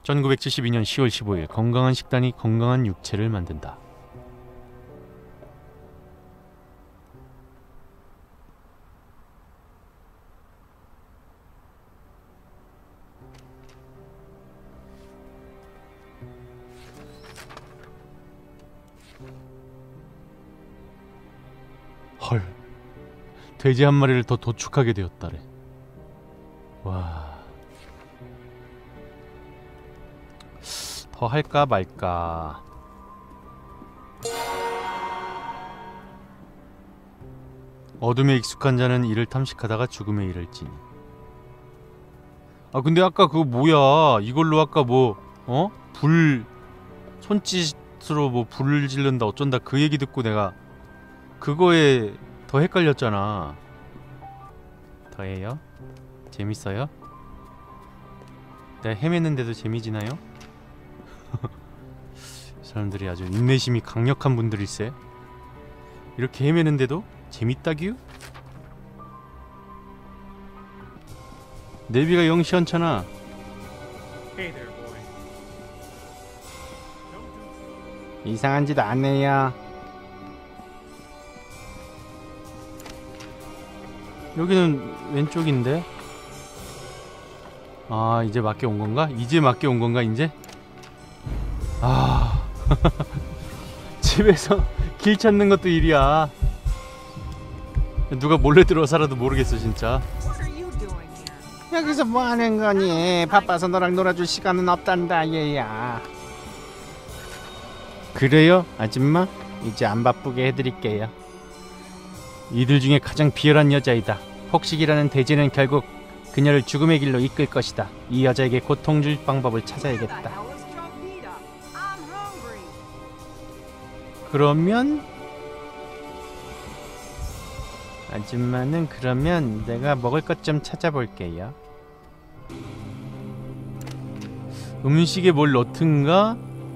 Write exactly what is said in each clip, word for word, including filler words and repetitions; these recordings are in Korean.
천구백칠십이 년 시월 십오일 건강한 식단이 건강한 육체를 만든다. 헐, 돼지 한 마리를 더 도축하게 되었다래. 와, 더 할까 말까. 어둠에 익숙한 자는 이를 탐식하다가 죽음에 이를지니. 아 근데 아까 그거 뭐야, 이걸로 아까 뭐 어? 불 손짓으로 뭐 불을 지른다 어쩐다 그 얘기 듣고 내가 그거에 더 헷갈렸잖아. 더해요? 재밌어요? 내가 헤맸는데도 재미지나요? 사람들이 아주 인내심이 강력한 분들일세. 이렇게 헤매는데도 재밌다규? 내비가 영 시원찮아. 이상한 짓 안 해요. 여기는 왼쪽인데. 아 이제 맞게 온 건가? 이제 맞게 온 건가 이제? 아 집에서 길 찾는 것도 일이야. 누가 몰래 들어와서라도 모르겠어 진짜. 여기서 뭐 하는 거니? 바빠서 너랑 놀아줄 시간은 없단다 얘야. 그래요 아줌마? 이제 안 바쁘게 해드릴게요. 이들 중에 가장 비열한 여자이다. 폭식이라는 대지는 결국 그녀를 죽음의 길로 이끌 것이다. 이 여자에게 고통 줄 방법을 찾아야겠다. 그러면 아줌마는 그러면 내가 먹을 것 좀 찾아볼게요. 음식에 뭘 넣든가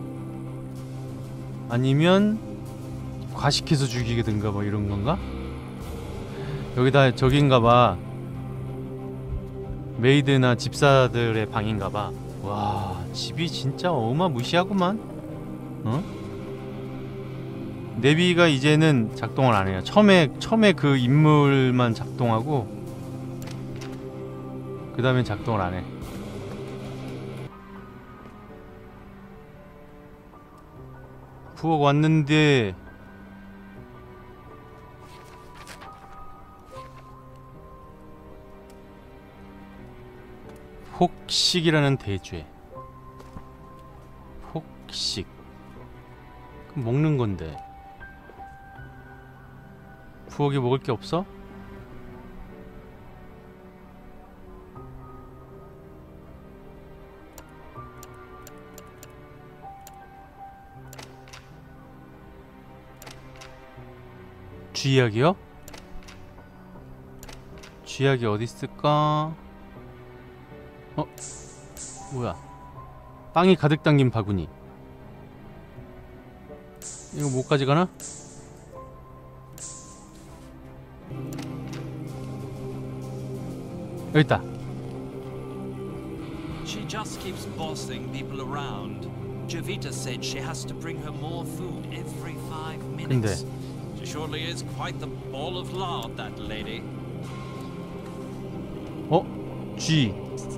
아니면 과식해서 죽이든가 뭐 이런 건가? 여기다 저긴가봐. 메이드나 집사들의 방인가봐. 와 집이 진짜 어마무시하구만. 어? 내비가 이제는 작동을 안 해요. 처음에 처음에 그 인물만 작동하고 그 다음엔 작동을 안 해. 부엌 왔는데 폭식이라는 대죄. 폭식. 그럼 먹는 건데. 부엌에 먹을 게 없어? 쥐약이요? 쥐약이 어디 있을까? 어? 뭐야? 빵이 가득 담긴 바구니. 이거 못 가져가나? 여기 있다. She just keeps bossing people around. Jovita said she has to bring her more food every five minutes. 근데 She surely is quite the ball of lard, that lady. 어? 쥐.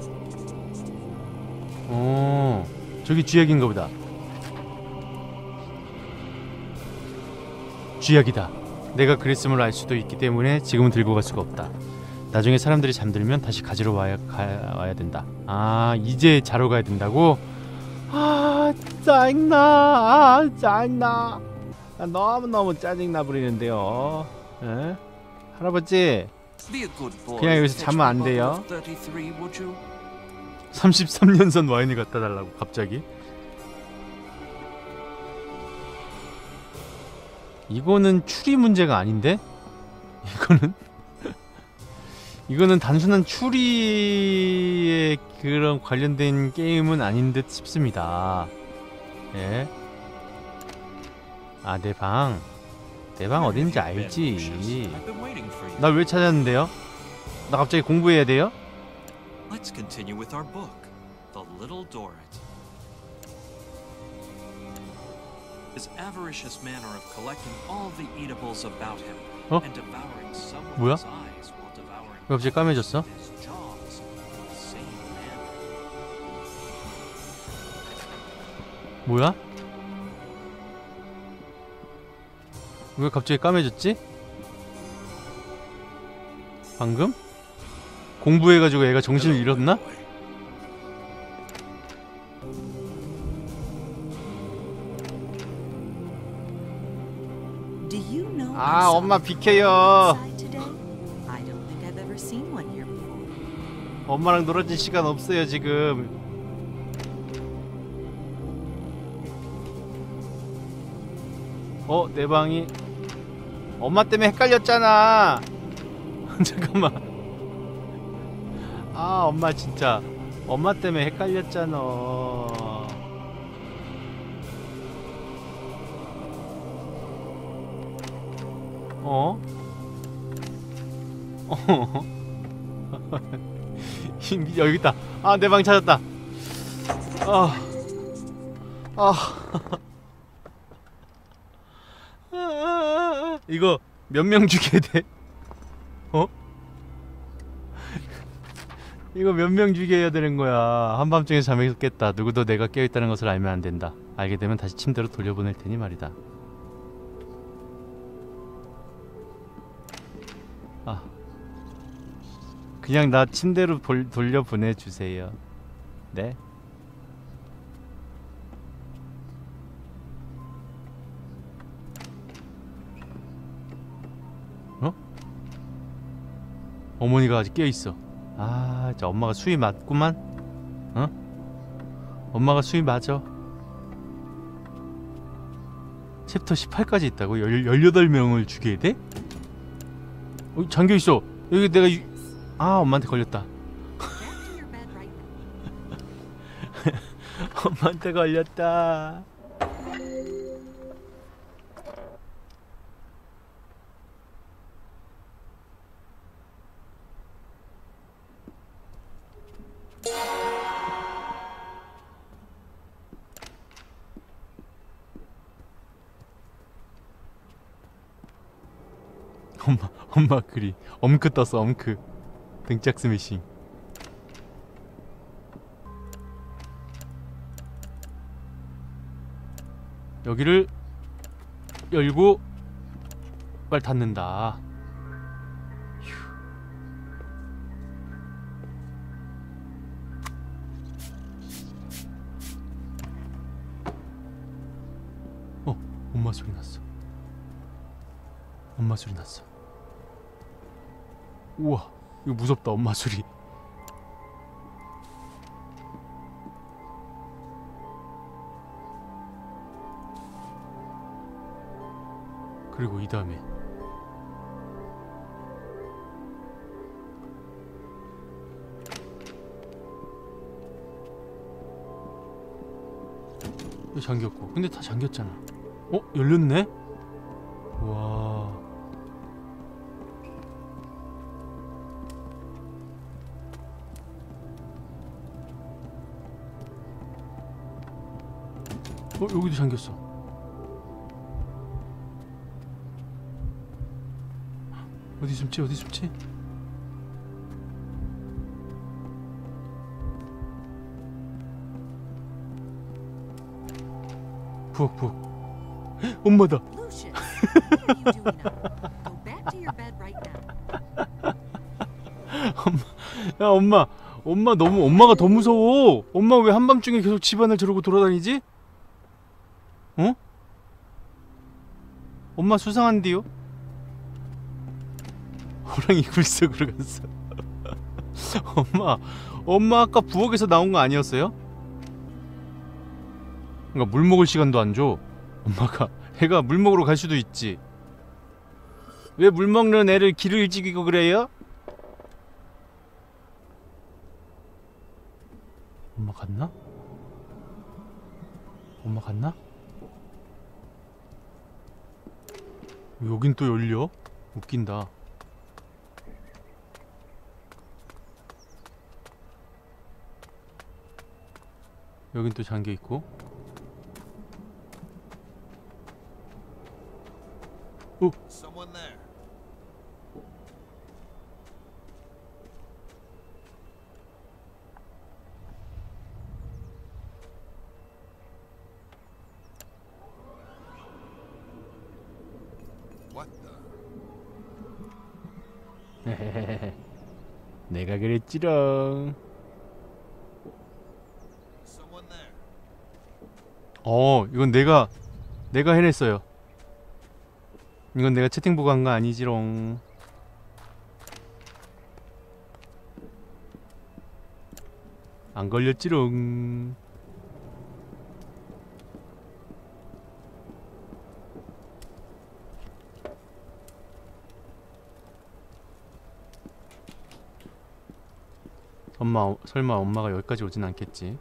어, 저기 쥐약인가 보다. 쥐약이다. 내가 그랬음을 알 수도 있기 때문에 지금은 들고 갈 수가 없다. 나중에 사람들이 잠들면 다시 가지러 와야, 가, 와야 된다. 아 이제 자러 가야 된다고? 아 짜증나. 아 짜증나. 아, 너무너무 짜증나 부리는데요. 에? 할아버지 그냥 여기서 자면 안 돼요? 삼십삼 년산 와인을 갖다 달라고 갑자기? 이거는 추리 문제가 아닌데? 이거는 이거는 단순한 추리에 그런 관련된 게임은 아닌 듯 싶습니다. 예. 아, 내 방. 내 방 어딘지 알지. 날 왜 찾았는데요? 나 갑자기 공부해야 돼요? Let's continue with our book, The Little Dorrit. His avaricious manner of collecting all the eatables about him 어? and devouring some of 뭐야? his eyes while devouring 왜 갑자기 까매졌어? his jaws. Insane man. 뭐야? 왜 갑자기 까매졌지? 방금? 공부해가지고 애가 정신을 잃었나? Do you know 아, I 엄마 saw 비켜요. outside today? I don't think I've ever seen one here before. 엄마랑 놀아줄 시간 없어요 지금. 어, 내 방이 엄마 때문에 헷갈렸잖아. 잠깐만. 아, 엄마 진짜 엄마 때문에 헷갈렸잖아. 어? 어? 여기 있다. 아, 내 방 찾았다. 아, 아, 이거 몇 명 죽여야 돼? 어? 이거 몇 명 죽여야 되는 거야? 한밤중에 잠에 깼다. 누구도 내가 깨어있다는 것을 알면 안 된다. 알게 되면 다시 침대로 돌려보낼 테니 말이다. 아, 그냥 나 침대로 볼, 돌려보내주세요. 네? 어? 어머니가 아직 깨어있어. 아, 진짜 엄마가 수위 맞구만. 어? 엄마가 수위 맞아. 챕터 십팔까지 있다고? 열, 열여덟 명을 죽여야 돼? 어, 잠겨있어. 여기 내가 유... 아, 엄마한테 걸렸다. Back to your bed right now. 엄마한테 걸렸다. 엄마, 엄마 글이 엄크 떴어. 엄크 등짝 스매싱. 여기를 열고 빨리 닫는다. 휴. 어, 엄마 소리 났어. 엄마 소리 났어. 우와, 이거 무섭다. 엄마 소리. 그리고 이 다음에 이거 잠겼고, 근데 다 잠겼잖아. 어? 열렸네? 와. 어? 여기도 잠겼어. 어디 숨지? 어디 숨지? 부엌 부엌. 헉, 엄마다. Lucius, what are you doing up? Go back to your bed right now. 야, 엄마, 엄마 너무 엄마가 더 무서워. 엄마 왜 한밤중에 계속 집안을 저러고 돌아다니지? 어? 엄마 수상한데요? 호랑이 굴 속으로 갔어. 엄마, 엄마 아까 부엌에서 나온 거 아니었어요? 그러니까 물 먹을 시간도 안 줘. 엄마가 애가 물 먹으러 갈 수도 있지. 왜 물 먹는 애를 기를 지기고 그래요? 엄마 갔나? 엄마 갔나? 여긴 또 열려? 웃긴다. 여긴 또 잠겨있고. 오. Someone there. What the? 내가 그랬지롱. Someone there. 어, 이건 내가 내가 해냈어요. 이건 내가 채팅 보고 한 거 아니지롱. 안 걸렸지롱. 엄마, 설마 엄마가 여기까지 오진 않겠지?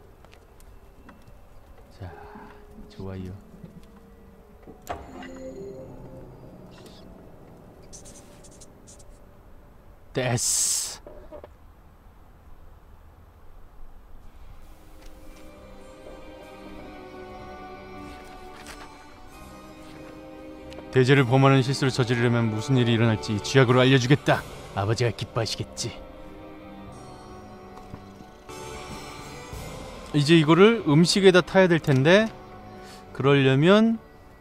자, 좋아요. 됐어. 대제를 범하는 실수를 저지르려면 무슨 일이 일어날지 쥐약으로 알려주겠다. 아버지가 기뻐하시겠지. 이제 이거를 음식에다 타야 될 텐데, 그러려면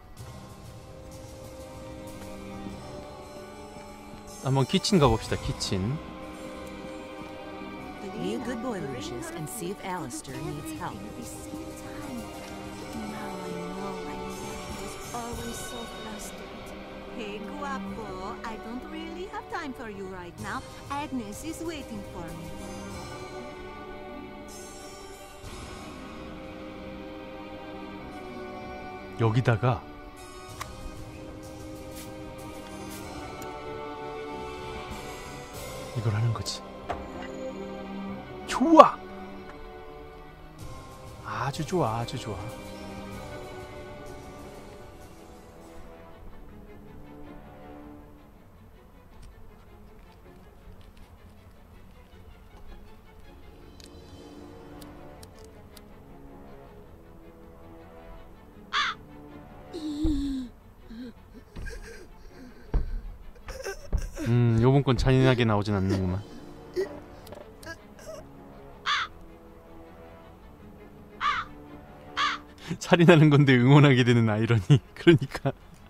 한번 키친 가봅시다. 키친. Be a good boy, Lucius, and see if Alistair needs help. Hey, guapo, I don't really have time for you right now. Agnes is waiting for me. 여기다가 이걸 하는 거지. 좋아. 아주 좋아, 아주 좋아. 음, 요번 건 잔인하게 나오진 않는구만. 살인하는 건데 응원하게 되는 아이러니. 그러니까.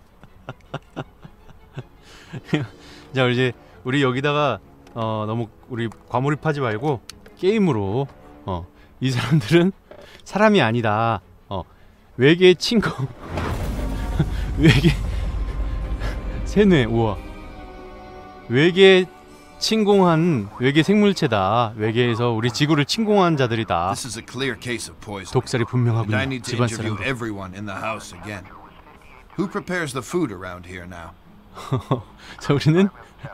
자, 이제 우리 여기다가 어, 너무 우리 과몰입하지 말고 게임으로 어, 이 사람들은 사람이 아니다. 어, 외계 친구. 외계 세뇌. 우와. 외계 침공한 외계 생물체다. 외계에서 우리 지구를 침공한 자들이다. This is a clear case of poison. 독살이 And I 분명하군요. need to 집안 interview 사람들. everyone in the house again. Who prepares the food around here now? 자, 우리는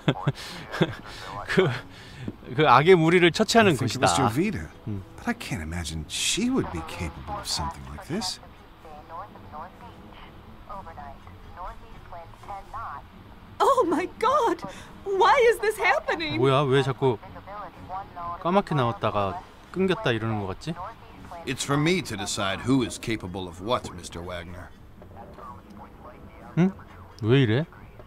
그, 그 악의 무리를 처치하는 Think of 것이다. Mister Vita, but I can't imagine she would be capable of something like this. Oh my god! Why is this happening? 뭐야? 왜 자꾸 까맣게 나왔다가 끊겼다 이러는 것 같지? It's for me to decide who is capable of what, Mister Wagner. 응? 왜 이래?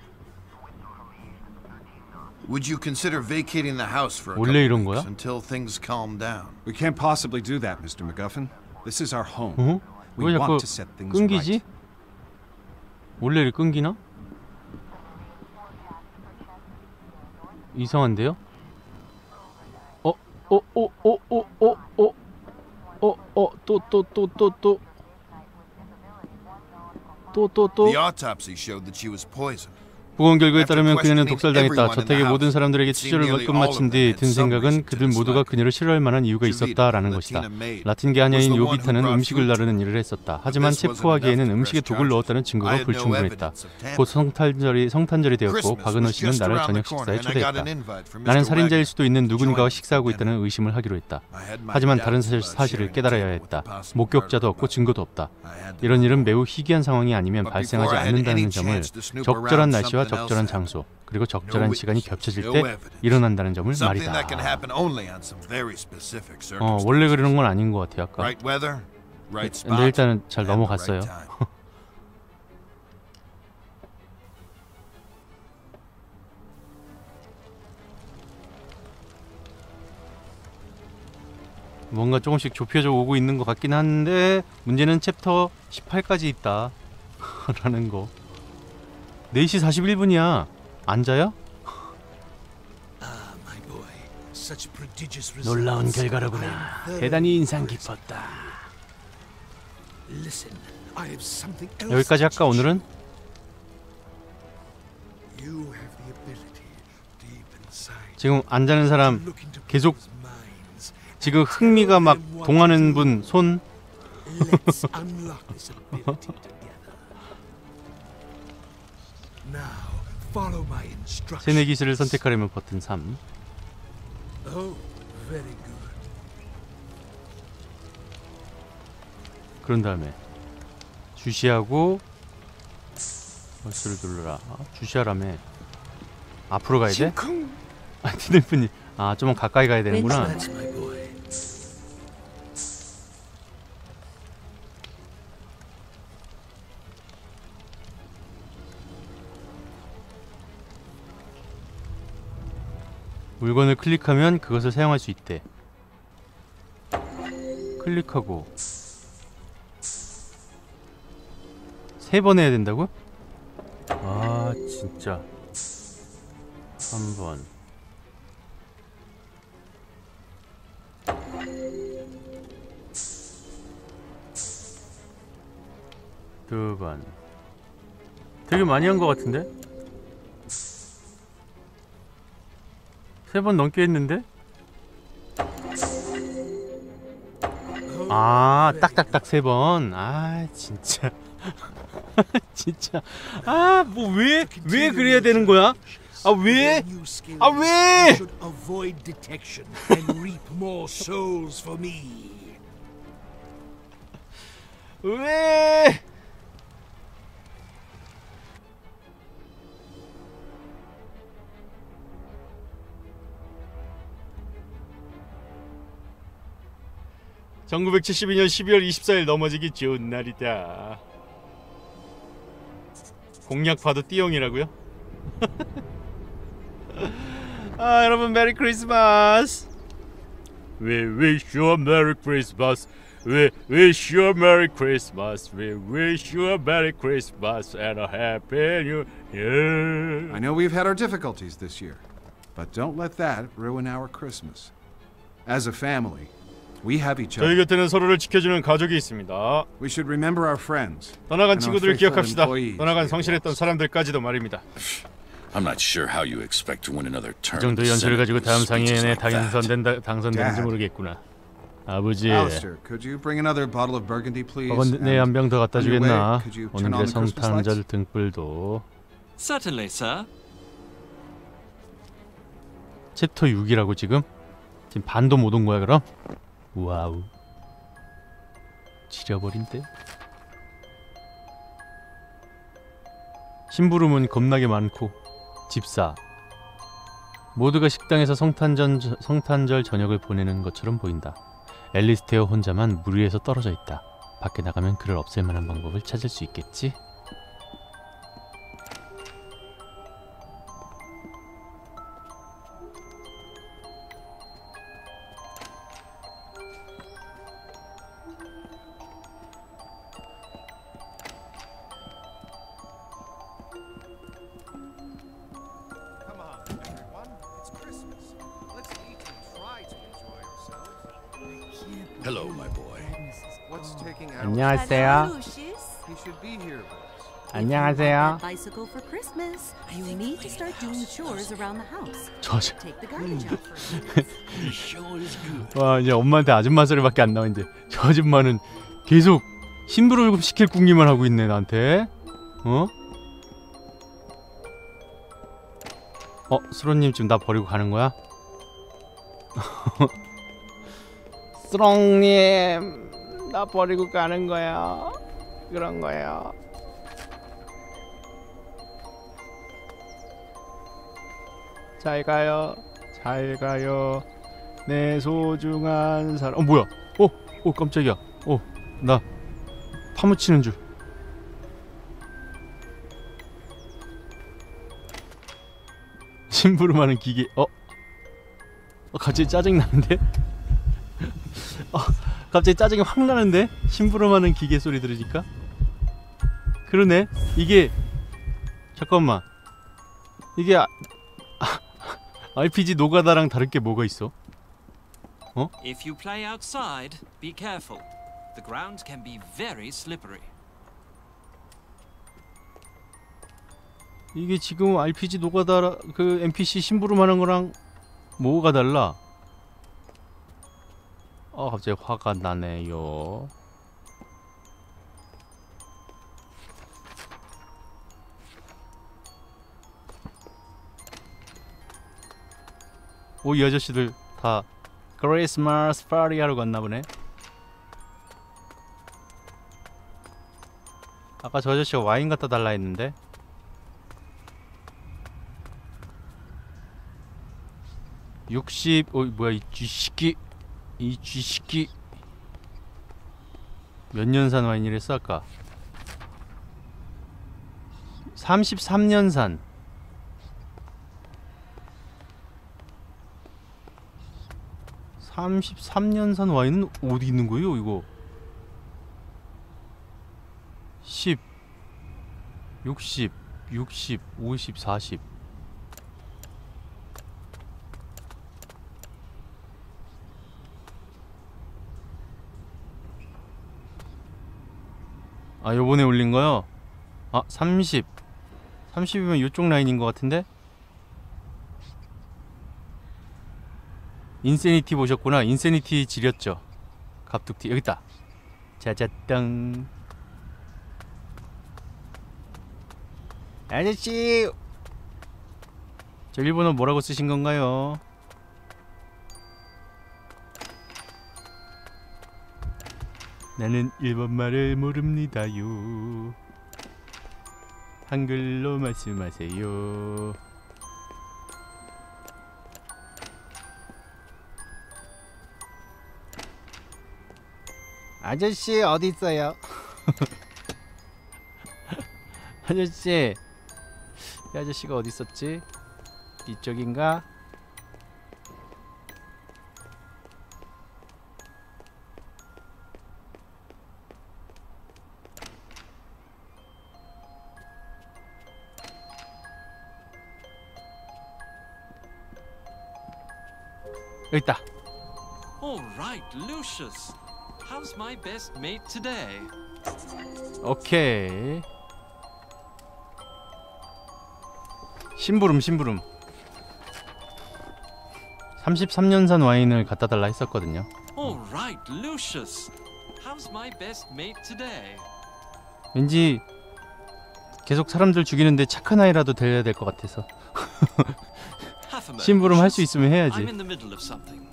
Would you consider vacating the house for a 원래 couple 이런 weeks 거야? until things calm down? We can't possibly do that, Mister MacGuffin. This is our home. 어? We 왜 자꾸 want to set things 끊기지? right. 원래 이렇게 끊기나? 이상한데요? 어? 어? 어? 어? 어? 어? 어? 어? 어? 또 또 또 또 또 또 또 또 The autopsy showed that she was poisoned. 보건 결과에 따르면 그녀는 독살당했다. 저택의 모든 사람들에게 치료를 끝마친 뒤 든 생각은 그들 모두가 그녀를 싫어할 만한 이유가 있었다라는 것이다. 라틴계 하녀인 요비타는 음식을 나르는 일을 했었다. 하지만 체포하기에는 음식에 독을 넣었다는 증거가 불충분했다. 곧 성탄절이, 성탄절이 되었고 바그너 씨는 나를 저녁 식사에 초대했다. 나는 살인자일 수도 있는 누군가와 식사하고 있다는 의심을 하기로 했다. 하지만 다른 사실, 사실을 깨달아야 했다. 목격자도 없고 증거도 없다. 이런 일은 매우 희귀한 상황이 아니면 발생하지 않는다는 점을 적절한 날씨와 적절한 장소 그리고 적절한 시간이 겹쳐질 때 일어난다는 점을 말이다. 어, 원래 그러는 건 아닌 것 같아요. 아까. 근데 일단은 잘 넘어갔어요. 뭔가 조금씩 좁혀져 오고 있는 것 같긴 한데 문제는 챕터 십팔까지 있다 라는 거. 네 시 사십일 분이야. 앉아요? 놀라운 결과로구나. 대단히 인상 깊었다. 여기까지 할까 오늘은? 지금 안 자는 사람 계속 지금 흥미가 막 동하는 분 손. 세뇌 기술을 선택하려면 버튼 삼. 그런 다음에 주시하고 버스를 눌러라. 주시하라며. 앞으로 가야 돼? 아, 티들분이 아, 좀 가까이 가야 되는구나. 물건을 클릭하면 그것을 사용할 수 있대. 클릭하고 세 번 해야 된다고? 아 진짜. 한 번. 두 번. 되게 많이 한 것 같은데? 세 번 넘게 했는데? 아, 딱딱딱 세 번. 아, 진짜. 진짜. 아, 뭐 왜? 왜 그래야 되는 거야? 아, 왜? 아, 왜? 왜? 천구백칠십이 년 십이월 이십사일 넘어지기 좋은 날이다. 공략 봐도 띠용이라고요? 아 여러분 메리 크리스마스. We wish you a Merry Christmas. We wish you a Merry Christmas. We wish you a Merry Christmas and a Happy New Year. I know we've had our difficulties this year, but don't let that ruin our Christmas. As a family, we have each 저희 other. 곁에는 서로를 지켜주는 가족이 있습니다. We should remember our friends. 떠나간 and our 친구들을 faithful 기억합시다. employees. 떠나간 성실했던 사람들까지도 말입니다. I'm not sure how you expect to win another 이 term. 정도 연설을 가지고 다음 상임위원회에 like that. 당선된다 당선되는지 Dad. 모르겠구나. 아버지. Alistair, could you bring another bottle of Burgundy, please? 네, 한 병 더 갖다 on your way, 주겠나? could you turn 오늘의 on the Christmas 성탄절 lights? 등불도. Certainly, sir. 챕터 육이라고 지금? 지금 반도 못 온 거야 그럼? 와우. 지려버린데? 심부름은 겁나게 많고 집사 모두가 식당에서 성탄전, 성탄절 저녁을 보내는 것처럼 보인다. 앨리스테어 혼자만 물 위에서 떨어져 있다. 밖에 나가면 그를 없앨 만한 방법을 찾을 수 있겠지? Hello, my boy. What's taking Alistair? 안녕하세요. Lucius. He should be here with us. 안녕하세요. Bicycle for Christmas. You need to start doing chores around the house. 저, Take the garbage out for you. 와 이제 엄마한테 아줌마 소리밖에 안 나와. 이제 저 아줌마는 계속 심부름 시킬 궁리만 하고 있네 나한테. 어? 어? 수로님 지금 나 버리고 가는 거야? 수롱님 나 버리고 가는 거야. 그런 거야. 잘 가요. 잘 가요. 내 소중한 사람. 어 뭐야? 어? 어 깜짝이야. 어 나 파묻히는 줄. 심부름하는 기계. 어? 어 갑자기 짜증 나는데? 갑자기 짜증이 확 나는데? 심부름하는 기계 소리 들으니까? 그러네. 이게 잠깐만. 이게 아, 아, 알피지 노가다랑 다른 게 뭐가 있어? 어? If you play outside, be careful. The ground can be very slippery. 이게 지금 알피지 노가다 그 엔피씨 심부름하는 거랑 뭐가 달라? 아 갑자기 화가 나네요. 오, 이 아저씨들 다 크리스마스 파티 하러 갔나 보네. 아까 저 아저씨가 와인 갖다 달라 했는데. 육십. 어 뭐야 이 쥐새끼. 이 쥐새끼. 몇 년산 와인이랬어 아까? 삼십삼 년산. 삼십삼 년산 와인은 어디 있는 거예요 이거? 십, 육십, 육십, 오십, 사십. 아 요번에 올린 거요? 아 삼십. 삼십이면 요쪽 라인인 것 같은데? 인세니티 보셨구나. 인세니티 지렸죠. 갑툭튀 여기있다. 짜자땅. 아저씨 저 일본어 뭐라고 쓰신 건가요? 나는 일본말을 모릅니다요. 한글로 말씀하세요. 아저씨 어디 있어요? 아저씨, 이 아저씨가 어디 있었지? 이쪽인가? 여기 있다. All right, Lucius. How's my best mate today? 오케이. 심부름 심부름. 삼십삼 년산 와인을 갖다 달라 했었거든요. All right, Lucius. How's my best mate today? 왠지 계속 사람들 죽이는데 착한 아이라도 돼야 될 것 같아서. Half a moment, 심부름 할 수 Lucius. 있으면 I'm 해야지. in the middle of something.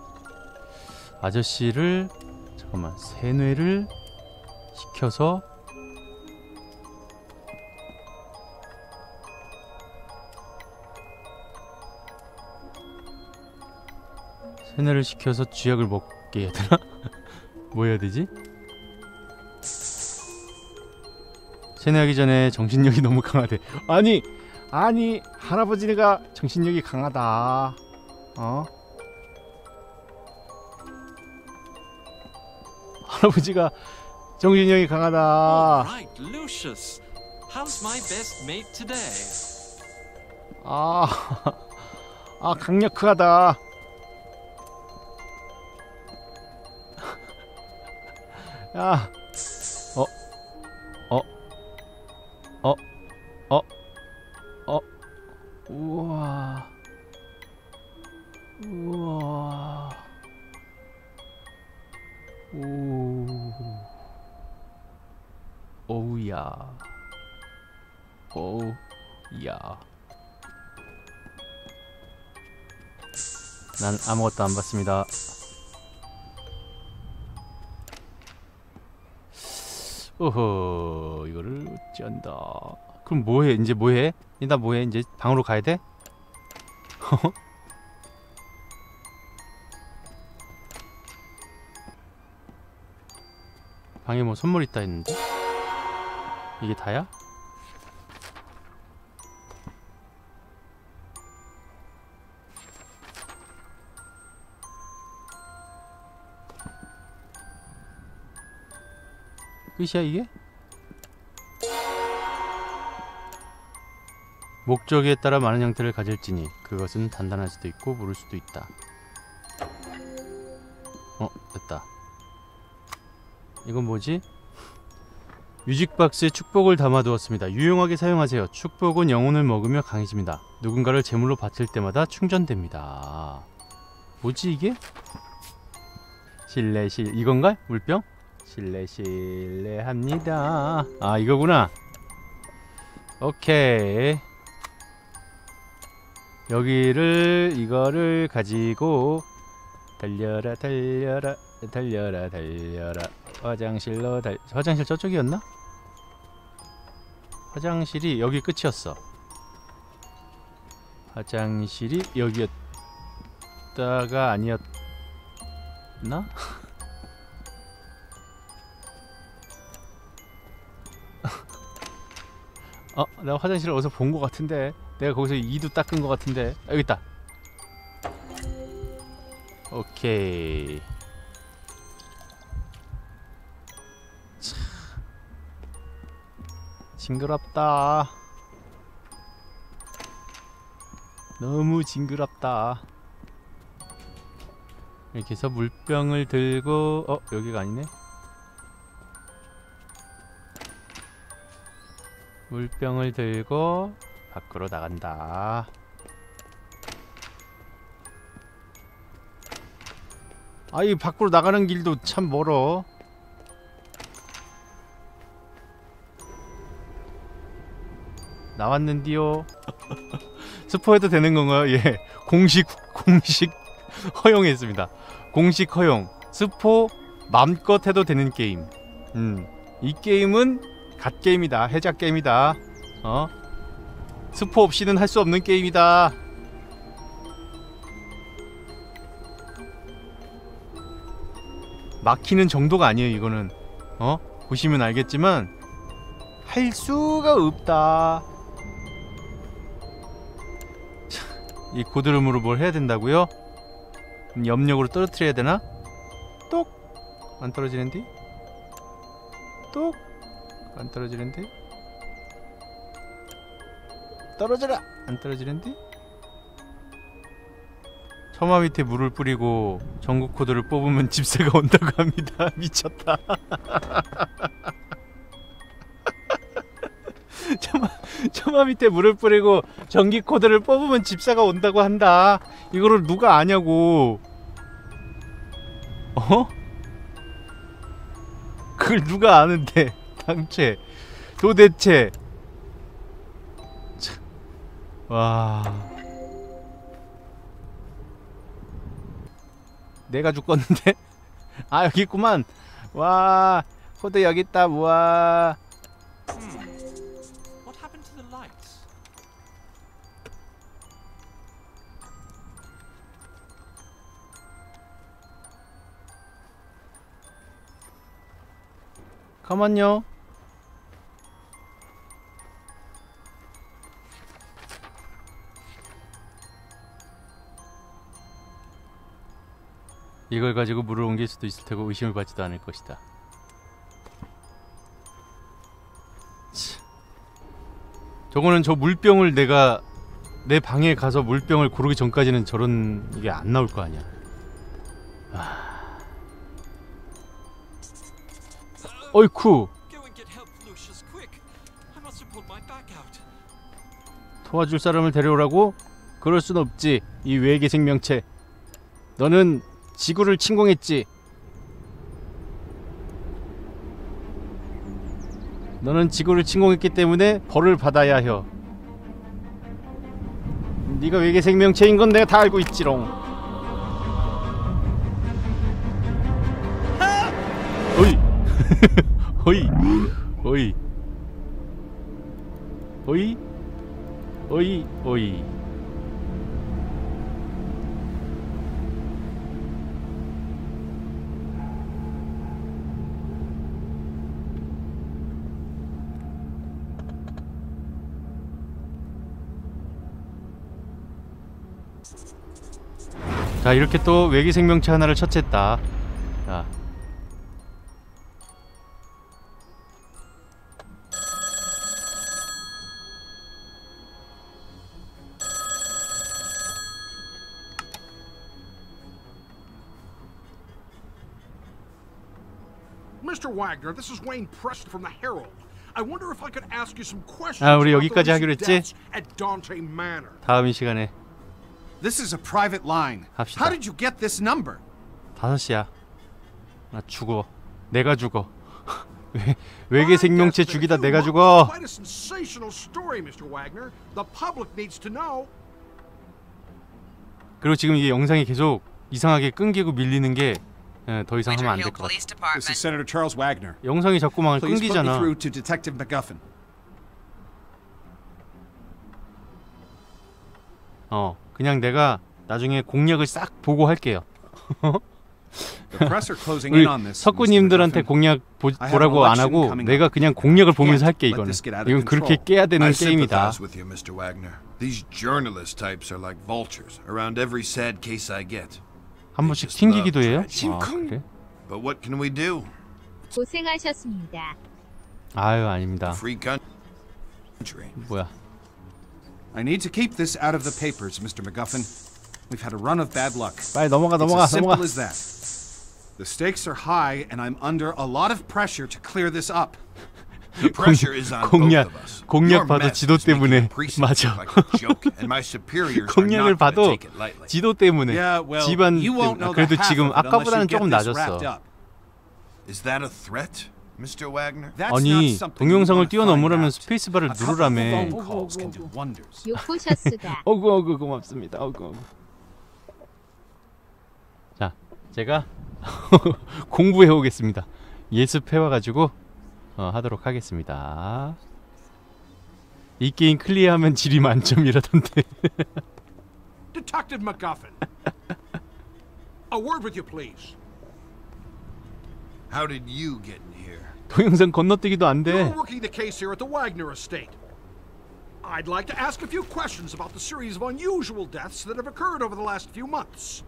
아저씨를 잠깐만 세뇌를 시켜서 세뇌를 시켜서 쥐약을 먹게 해야 되나? 뭐 해야 되지? 세뇌하기 전에 정신력이 너무 강하대. 아니 아니 할아버지가 정신력이 강하다. 어? 할아버지가 정신력이 강하다. All right, Lucius. How's my best mate today? 아, 아 강력하다. 야, 어, 어, 어, 어, 어, 우와, 우와, 오, 오우야, 오우야. 난 아무것도 안 봤습니다. 어허, 이거를 어찌한다. 그럼 뭐해? 이제 뭐해? 나 뭐해? 이제 방으로 가야 돼? 방에 뭐 선물 있다 했는데? 이게 다야? 끝이야 이게? 목적에 따라 많은 형태를 가질지니 그것은 단단할 수도 있고 무를 수도 있다. 어 됐다. 이건 뭐지? 뮤직박스에 축복을 담아두었습니다. 유용하게 사용하세요. 축복은 영혼을 먹으며 강해집니다. 누군가를 제물로 바칠 때마다 충전됩니다. 뭐지 이게? 실례 실 이건가? 물병? 실례 실례합니다. 아 이거구나. 오케이. 여기를 이거를 가지고 달려라 달려라 달려라 달려라 화장실로 달 화장실 저쪽이었나? 화장실이 여기 끝이었어. 화장실이 여기였다가 아니었나? 어, 나 화장실을 어디서 본 것 같은데 내가 거기서 이도 닦은 것 같은데 아, 여기 있다. 오케이. 차. 징그럽다. 너무 징그럽다. 이렇게 해서 물병을 들고 어 여기가 아니네. 물병을 들고 밖으로 나간다. 아이 밖으로 나가는 길도 참 멀어. 나왔는디요. 스포해도 되는 건가요? 예, 공식 공식 허용했습니다. 공식 허용. 스포 맘껏 해도 되는 게임. 음, 이 게임은 갓 게임이다. 해작 게임이다. 어? 스포 없이는 할 수 없는 게임이다. 막히는 정도가 아니에요 이거는. 어? 보시면 알겠지만 할 수가 없다. 차, 이 고드름으로 뭘 해야 된다고요? 염력으로 떨어뜨려야 되나? 똑! 안 떨어지는디? 똑! 안 떨어지는디? 떨어져라! 안 떨어지는디? 처마 밑에 물을 뿌리고 전국 코드를 뽑으면 집세가 온다고 합니다. 미쳤다. 처마, 처마 밑에 물을 뿌리고 전기 코드를 뽑으면 집사가 온다고 한다. 이거를 누가 아냐고. 어? 그걸 누가 아는데 당최 도대체. 참. 와... 내가 죽었는데? 아 여기 있구만. 와 코드 여기 있다. 우와. What happened to the lights? 가만요. 이걸 가지고 물을 옮길 수도 있을 테고 의심을 받지도 않을 것이다. 치. 저거는 저 물병을 내가 내 방에 가서 물병을 고르기 전까지는 저런 이게 안 나올 거 아니야. 아... 어이쿠. Go and get help, Lucius, quick. I must have pulled my back out. 도와줄 사람을 데려오라고? 그럴 순 없지. 이 외계 생명체. 너는 지구를 침공했지. 너는 지구를 침공했기 때문에 벌을 받아야 해. 네가 외계 생명체인 건 내가 다 알고 있지롱. 어이. 어이. 어이. 어이. 어이. 어이. 자 이렇게 또 외계 생명체 하나를 처치했다. 자 Mister Wagner, this is Wayne Preston from the Herald. I wonder if I could ask you some questions 아, 우리 about 여기까지 the 하기로 recent 했지? deaths at Dante Manor. 다음 이 시간에 This is a private line. 합시다. How did you get this number? 다섯 시야. 나 죽어. 내가 죽어. 외, 외계 생명체 죽이다 내가 죽어. Quite a sensational story, Mister Wagner. The public needs to know. 그리고 지금 이게 영상이 계속 이상하게 끊기고 밀리는 게 더 이상 하면 안 될 것 같아. This is Senator Charles Wagner. 영상이 자꾸 막 Please put me 끊기잖아. through to Detective MacGuffin. 어, 그냥 내가 나중에 공략을 싹 보고 할게요. The press are closing 우리 in on this. 석구님들한테 공략 보, 보라고 안 하고 내가 그냥 공략을 보면서 할게 이거는. 이건 그렇게 깨야 되는 I 게임이다. sympathize with you, Mister Wagner. These journalist types are like vultures around every sad case I get. 한 번씩 튕기기도 해요? 아, 그래? But what can we do? 고생하셨습니다. 아유, 아닙니다. Free country. 뭐야? I need to keep this out of the papers, Mister MacGuffin. We've had a run of bad luck. 빨리 넘어가, 넘어가, It's as simple 넘어가. as that. The stakes are high, and I'm under a lot of pressure to clear this up. The pressure is on 공략, both of us. 공략 Your 봐도 mess 지도 is making 때문에. the precinct 맞아. look like a joke, and my superiors are 공략을 not gonna 봐도 take it lightly. 지도 때문에. Yeah, well, 집안 you won't 때문에. know the 그래도 half 지금 of it unless 아까보다는 you get 조금 this wrapped 낮았어. up. Is that a threat, Mister Wagner? That's not 아니, something you 동영상을 wanna find 뛰어넘으려면 out. 스페이스바를 A couple of phone 누르라며. calls can do wonders. 욕보셨수다. 어구 어구 고맙습니다. 어구 어구. 자, 제가 공부해 오겠습니다. 예습해 와가지고 어, 하도록 하겠습니다. 이 게임 클리어하면 질이 만점이라던데. Detective MacGuffin. A word with you, please. How did you get in here? 동영상 건너뛰기도 안 돼. You're working the case here at the Wagner estate. I'd like to ask a few questions about the series of unusual deaths that have occurred over the last few months.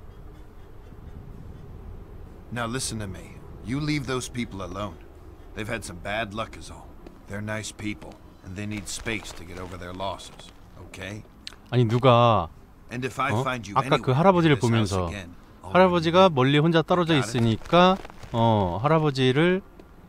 Now listen to me. You leave those people alone. They've had some bad luck is all. They're nice people, and they need space to get over their losses. Okay? 아니 누가 And if I 어? find you 아까 그 anywhere 할아버지를 in this house 보면서 again, I'll 할아버지가 remove 멀리 혼자 떨어져 Got it? 있으니까 어 할아버지를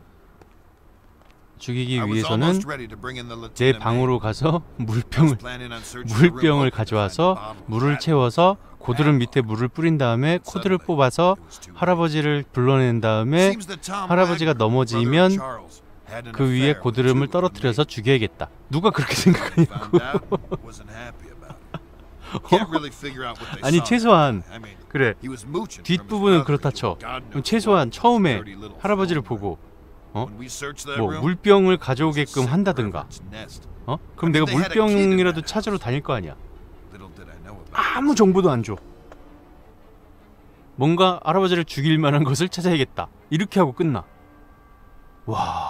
죽이기 I was 위해서는 almost ready to bring in the 내 Lieutenant 방으로 가서 May. 물병을 Planning on searching the room 물병을 open to find 가져와서 a bottle of 물을 bad 채워서 고드름 밑에 물을 뿌린 다음에 코드를 뽑아서 할아버지를 불러낸 다음에 Seems that Tom 할아버지가 Wagner, 넘어지면 brother of Charles, had an 그 위에 affair with 고드름을 two of the 떨어뜨려서 maids. 죽여야겠다. 누가 그렇게 Found 생각하냐고. out, wasn't happy about it. Can't really figure out what they 아니 saw. 최소한 I mean, 그래 he was mooching from his 뒷부분은 brother 그렇다 into 쳐. a God 그럼 knows 최소한 what 처음에 dirty little 할아버지를 film. 보고 어? When we searched that 뭐 room, 물병을 it was a 가져오게끔 sick 한다든가 reverend's nest. 어? 그럼 내가 They had a kid in 물병이라도 that 찾으러 house. 다닐 거 아니야. Little did I know about it. 아무 정보도 안 줘. 뭔가 할아버지를 죽일 만한 것을 찾아야겠다. 이렇게 하고 끝나. 와.